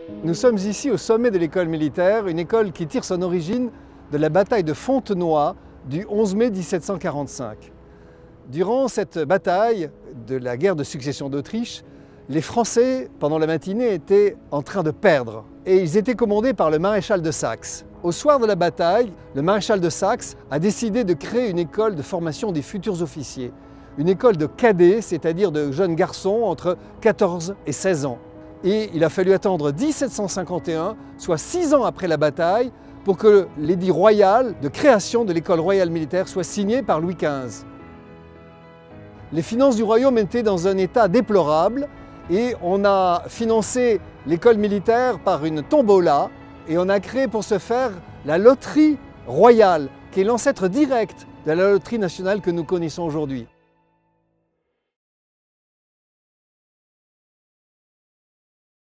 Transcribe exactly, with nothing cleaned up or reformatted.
Nous sommes ici au sommet de l'école militaire, une école qui tire son origine de la bataille de Fontenoy du onze mai mille sept cent quarante-cinq. Durant cette bataille de la guerre de succession d'Autriche, les Français, pendant la matinée, étaient en train de perdre et ils étaient commandés par le maréchal de Saxe. Au soir de la bataille, le maréchal de Saxe a décidé de créer une école de formation des futurs officiers, une école de cadets, c'est-à-dire de jeunes garçons entre quatorze et seize ans. Et il a fallu attendre mille sept cent cinquante et un, soit six ans après la bataille, pour que l'édit royal de création de l'école royale militaire soit signé par Louis quinze. Les finances du royaume étaient dans un état déplorable et on a financé l'école militaire par une tombola et on a créé pour ce faire la loterie royale, qui est l'ancêtre direct de la loterie nationale que nous connaissons aujourd'hui.